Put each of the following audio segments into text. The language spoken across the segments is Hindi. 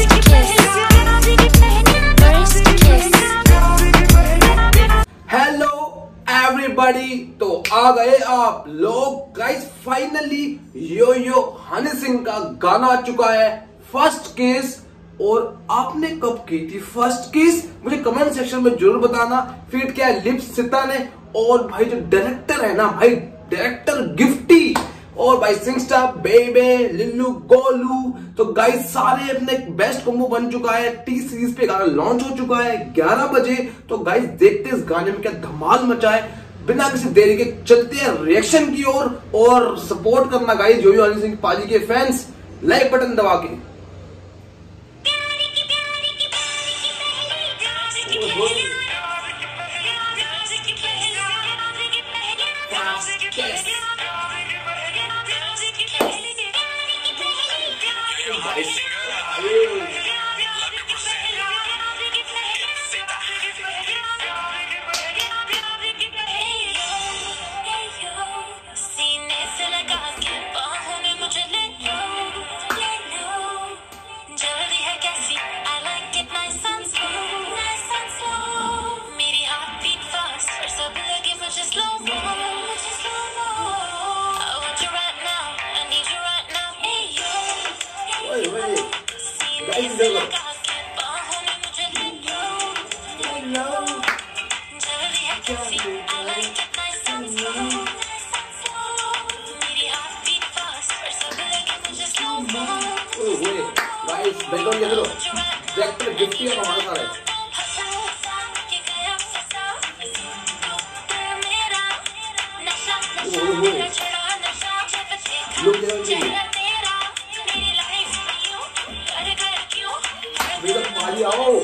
हेलो एवरीबॉडी, तो आ गए आप लोग guys. Finally yo Honey Singh का गाना आ चुका है फर्स्ट केस। और आपने कब की थी फर्स्ट केस, मुझे कमेंट सेक्शन में जरूर बताना। फीट क्या है लिप्स सिता ने, और भाई जो डायरेक्टर है ना भाई, डायरेक्टर गिफ्टी, और भाई सिंह स्टार बेबे लिल्लू गोलू, तो गाइस सारे अपने बेस्ट कॉम्बो बन चुका है। टी सीरीज पे गाना लॉन्च हो चुका है 11 बजे। तो गाइस देखते हैं इस गाने में क्या धमाल मचा है। बिना किसी देरी के चलते हैं रिएक्शन की ओर, और सपोर्ट करना गाइस यो हनी सिंह पाजी के फैंस, लाइक बटन दबा के। गिफ्टी है हमारे सारे। आओ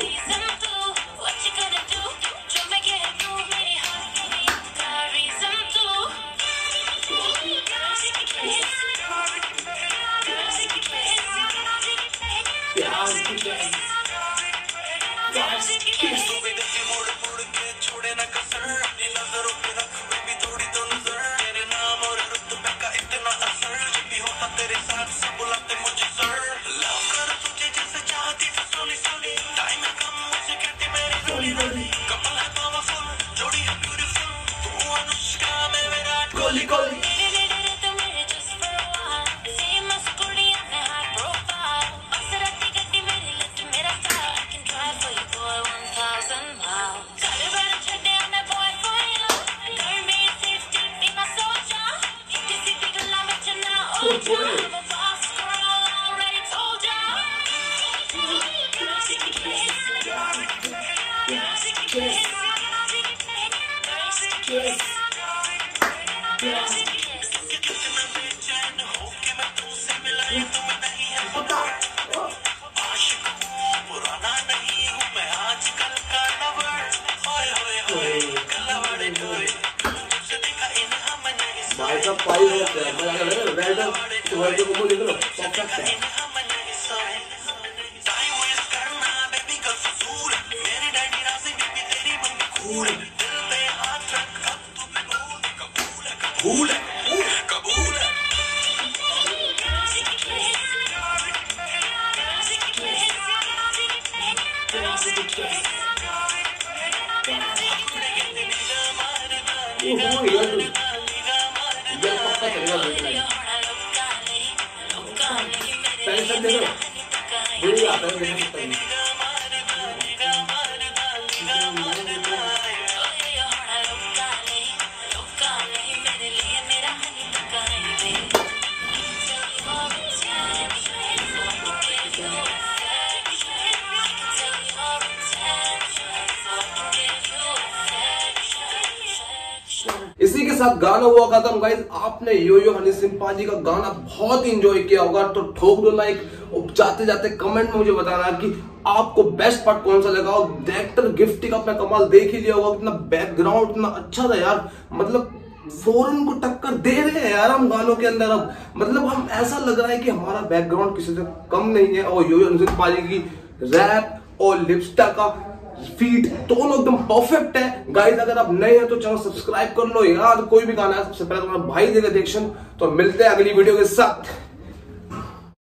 भाई साहब पाई टेंशन दे दो बुरी आता है। इसी के साथ गाना हुआ खत्म गाइस। आपने यो हनी सिंह पाजी का गाना बहुत एंजॉय किया होगा, तो ठोक दो लाइक। और जाते जाते कमेंट में मुझे बताना कि आपको बेस्ट पार्ट कौन सा लगा। और डायरेक्टर गिफ्टी का अपना कमाल देख ही लिया होगा, कितना बैकग्राउंड इतना अच्छा था यार। मतलब फॉरेन को टक्कर दे रहे हैं यार हम गानों के अंदर। अब मतलब हम ऐसा लग रहा है कि हमारा बैकग्राउंड किसी से कम नहीं है। और यो हनी सिंह पाजी की रैप और लिपस्टिक का फीट दोनों एकदम परफेक्ट है गाइस। अगर आप नए हैं तो चैनल सब्सक्राइब कर लो यार। कोई भी गाना है सबसे पहले तुम्हारा भाई देगा रिएक्शन। तो मिलते हैं अगली वीडियो के साथ।